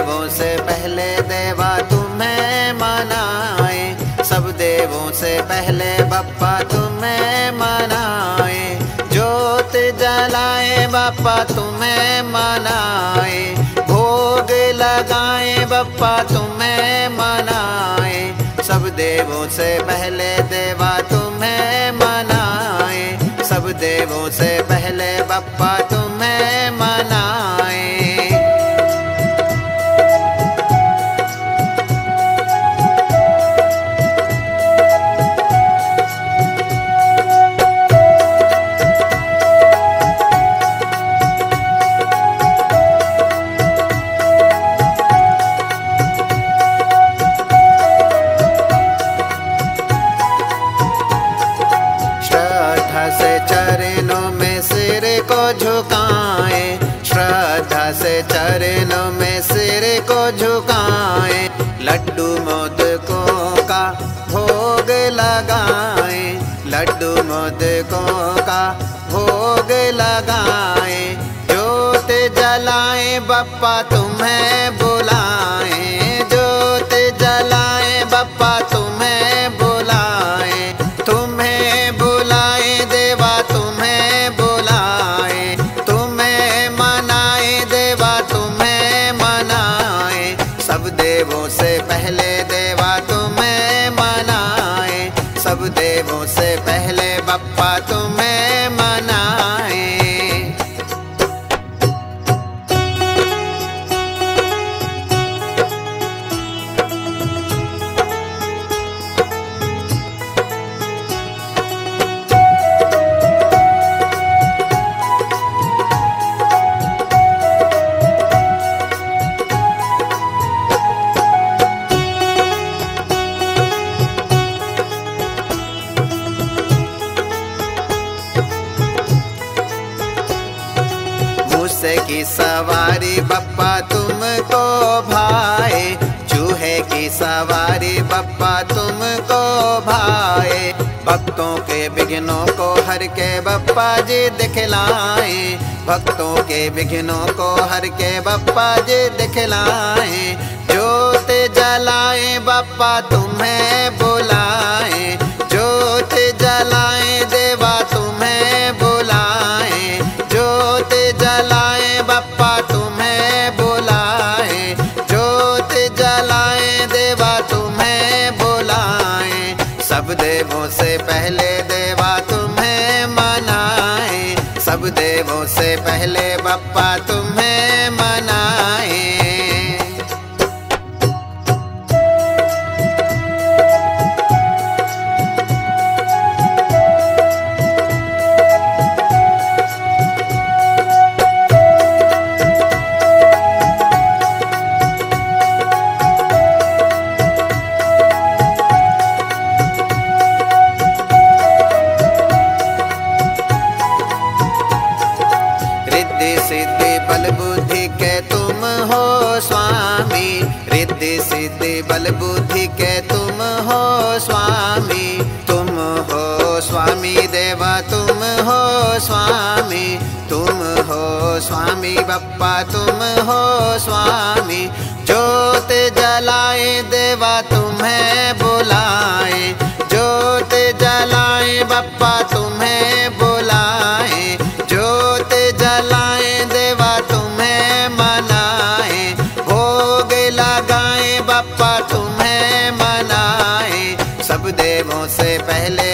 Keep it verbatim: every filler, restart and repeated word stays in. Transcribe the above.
देवों से पहले देवा तुम्हें मनाए, सब देवों से पहले बप्पा तुम्हें मनाए। ज्योत जलाए बप्पा तुम्हें मनाए, भोग लगाए बप्पा तुम्हें मनाए। सब देवों से पहले देवा तुम्हें मनाए, सब देवों से पहले बप्पा तुम्हें मनाए। चरणों में सिर को झुकाए, श्रद्धा से चरणों में सिर को झुकाए। लड्डू मोदकों का भोग लगाए, लड्डू मोदकों का भोग लगाए। ज्योत जलाए बप्पा तुम्हें बुलाए, ज्योत जलाए बप्पा तुम्हें बुलाए। तुम्हें बुलाए देवा तुम्हें बुलाए, तुम्हें मनाए देवा तुम्हें मनाए। सब देवों से पहले देवा तुम्हें मनाए, सब देवों से पहले बप्पा तुम्हें मनाए। मूसे की सवारी बप्पा तुमको भाए, चूहे की सवारी बप्पा तुमको भाए। भक्तों के विघ्नों को हर के बप्पा जी दिखलाए, भक्तों के विघ्नों को हर के बप्पा जी दिखलाए। ज्योत जलाए बप्पा तुम्हें बुलाए, ज्योत जलाए देवा तुम्हें बुलाए। ज्योत जलाए बप्पा तुम्हें बुलाए, ज्योत जलाए देवा तुम्हें बुलाए। सब देवों से पहले देवा तुम्हें मनाए, सब देवों से पहले बप्पा तुम्हें मनाए। सिद्धि बल बुद्धि के तुम हो स्वामी, रिद्धि सिद्धि बल बुद्धि के तुम हो स्वामी। तुम हो स्वामी देवा तुम हो स्वामी, तुम हो स्वामी बप्पा तुम हो स्वामी। ज्योत जलाए देवा तुम्हें बुलाए, ज्योत जलाए बप्पा तुम्हें बुलाए। ज्योत जलाए देवा तुम्हें मनाए, भोग लगाए बप्पा तुम्हें मनाए। सब देवों से पहले